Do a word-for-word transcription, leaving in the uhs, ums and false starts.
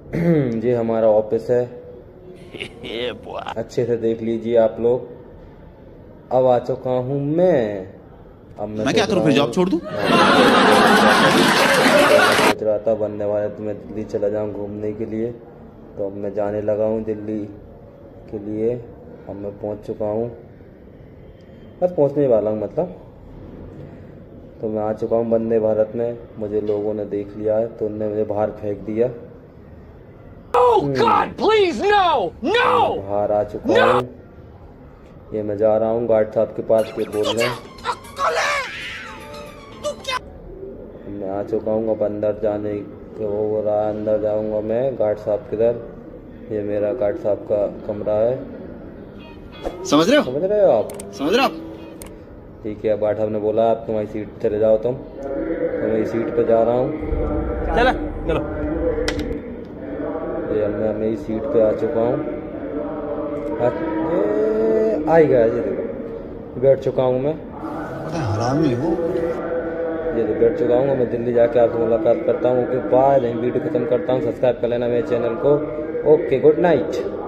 ये हमारा ऑफिस है, अच्छे से देख लीजिए आप लोग। अब आ चुका हूँ मैं। अब मैं, मैं क्या करूँ, फिर जॉब छोड़ दूँ? सोच रहा था वंदे भारत में दिल्ली चला जाऊँ घूमने के लिए, तो अब मैं जाने लगा हूँ दिल्ली के लिए। अब मैं पहुँच चुका हूँ, बस पहुँचने वाला हूँ मतलब। तो मैं आ चुका हूँ वंदे भारत में। मुझे लोगों ने देख लिया है तो उनने मुझे बाहर फेंक दिया। Oh God, please, no, no, बाहर आ चुका हूँ। ये मैं जा रहा हूँ गार्ड साहब के पास, के बोल रहे हैं। मैं आ चुका हूँ, अब अंदर जाने को हो रहा है, अंदर जाऊँगा मैं गार्ड साहब के दर। ये मेरा गार्ड साहब का कमरा है। समझ रहे हो समझ रहे हो आप? समझ रहे हो आप? ठीक है, गार्ड साहब ने बोला आप तुम्हारी सीट पे चले जाओ तुम, तो मैं सीट पे जा रहा हूँ। चलो चलो। ये मैं मेरी सीट पे आ चुका हूँ। आ गया, ये देखो बैठ चुका हूँ मैं। हरामी हो। ये तो बैठ चुका हूँ। मैं दिल्ली जाके आपसे मुलाकात करता हूँ। Okay bye. वीडियो खत्म करता हूँ। सब्सक्राइब कर लेना मेरे चैनल को। Okay, good night.